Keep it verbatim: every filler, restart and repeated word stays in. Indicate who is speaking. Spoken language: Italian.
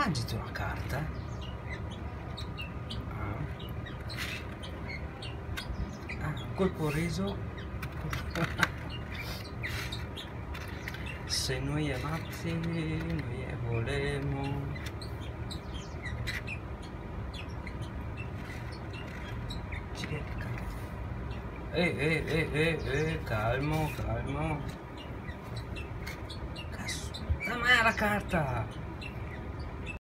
Speaker 1: Mangiati una carta. Ah, ah colpo reso. Se noi amati, noi volemo. Eh, eh, eh, eh, eh, calmo, calmo. Cazzo, dammi la carta!